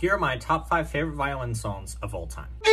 Here are my top 5 favorite violin songs of all time.